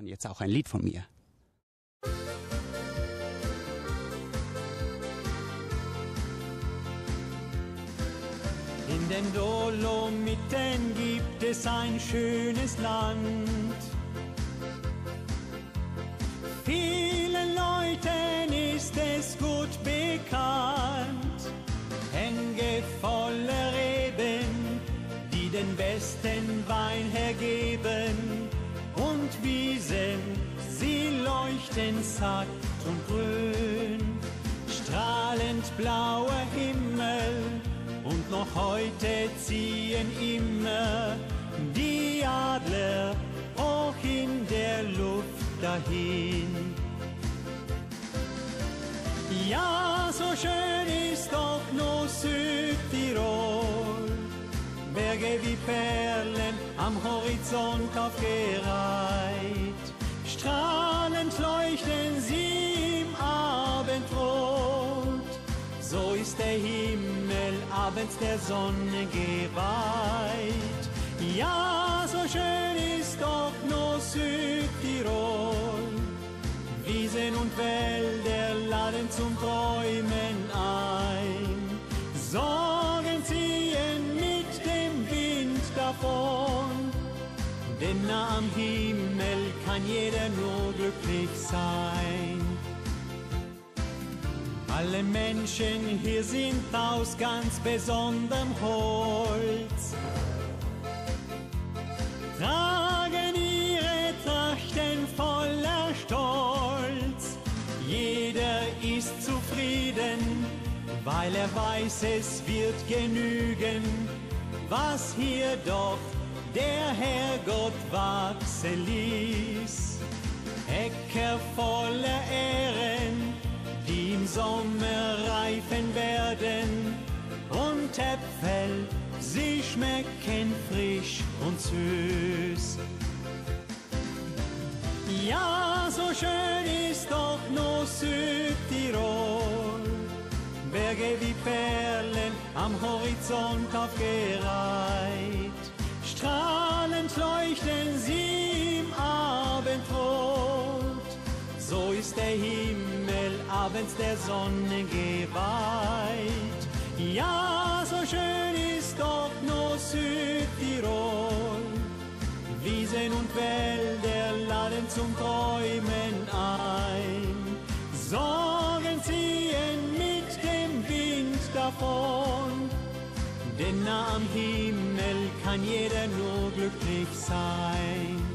Und jetzt auch ein Lied von mir. In den Dolomiten gibt es ein schönes Land. Vielen Leuten ist es gut bekannt. Hänge voller Reben, die den besten Wein hergeben. Und Wiesen, sie leuchten satt und grün. Strahlend blauer Himmel, und noch heute ziehen immer die Adler hoch in der Luft dahin. Ja, so schön ist doch nur Südtirol. Berge wie Perlen am Horizont aufgereiht. Strahlend leuchten sie im Abendrot. So ist der Himmel abends der Sonne geweiht. Ja, so schön ist doch nur Südtirol. Wiesen und Wälder laden zum Träumen ein. Sorgen ziehen mit dem Wind davon. Denn nah am Himmel kann jeder nur glücklich sein. Alle Menschen hier sind aus ganz besonderem Holz, tragen ihre Trachten voller Stolz. Jeder ist zufrieden, weil er weiß, es wird genügen, was hier doch der Herrgott wachsen ließ. Äcker voller Ähren, die im Sommer reifen werden, und Äpfel, sie schmecken frisch und süß. Ja, so schön ist doch nur Südtirol. Berge wie Perlen am Horizont aufgereiht. Strahlend leuchten sie im Abendrot. So ist der Himmel abends der Sonne geweiht. Ja, so schön ist doch nur Südtirol. Wiesen und Wälder laden zum Träumen ein. Sorgen ziehen mit dem Wind davon. Denn nah am Himmel kann jeder nur glücklich sein.